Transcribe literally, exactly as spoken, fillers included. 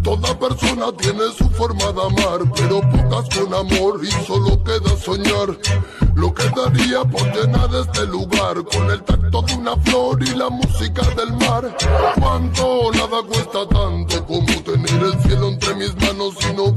Toda persona tiene su forma de amar, pero pocas con amor y solo queda soñar. Lo que daría por llenar este lugar con el tacto de una flor y la música del mar. Cuánto nada cuesta tanto como tener el cielo entre mis manos y no